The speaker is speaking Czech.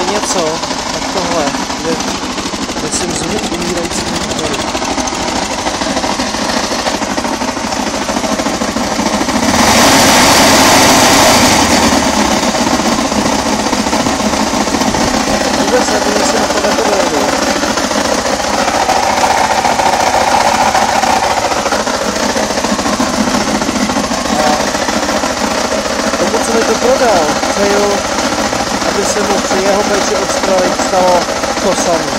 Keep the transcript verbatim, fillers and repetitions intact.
něco, tak tohle je, myslím, zvuk umírajícího motoru. Vůbec nevím, jestli na to nedojedu. Pokud se mi to prodal, přeju, aby se mu při jeho péči o stroj stalo to samé.